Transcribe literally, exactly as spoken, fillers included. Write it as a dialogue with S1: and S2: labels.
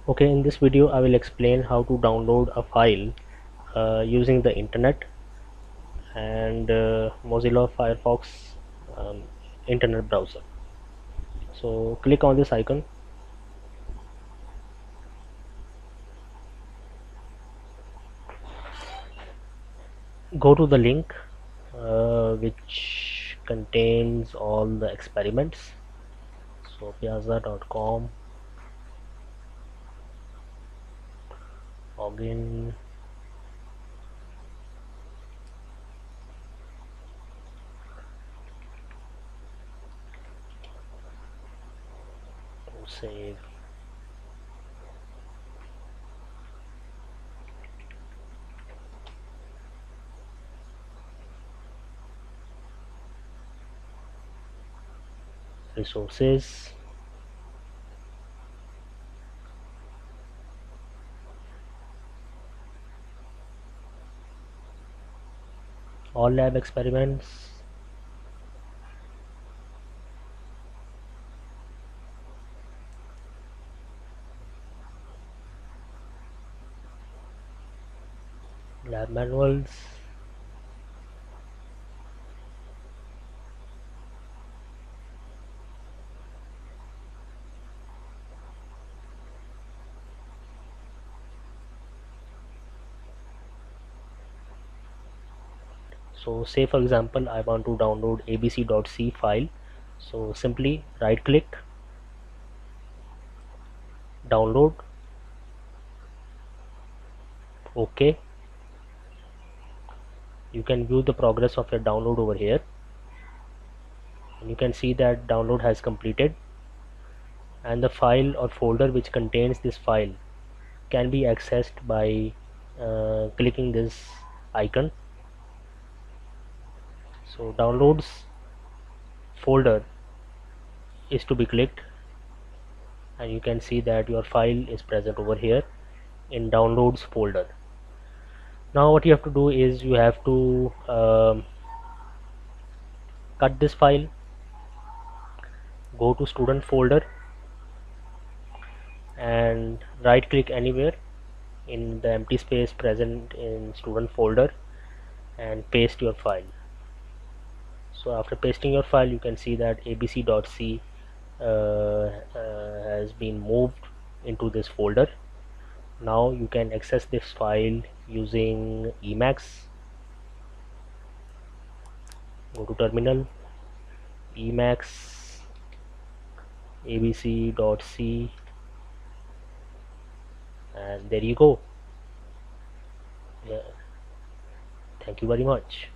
S1: Okay, in this video I will explain how to download a file uh, using the internet and uh, Mozilla Firefox um, internet browser. So click on this icon, go to the link uh, which contains all the experiments. So piazza dot com, login, to save. Resources, all lab experiments, lab manuals, so say for example I want to download abc.c file. So simply right click, download, OK. You can view the progress of your download over here, and you can see that download has completed, and the file or folder which contains this file can be accessed by uh, clicking this icon. So downloads folder is to be clicked, and you can see that your file is present over here in downloads folder. Now what you have to do is you have to um, cut this file, go to student folder and right click anywhere in the empty space present in student folder and paste your file. So after pasting your file, you can see that abc.c uh, uh, has been moved into this folder. Now you can access this file using Emacs. Go to terminal, Emacs, abc.c, and there you go. Yeah. Thank you very much.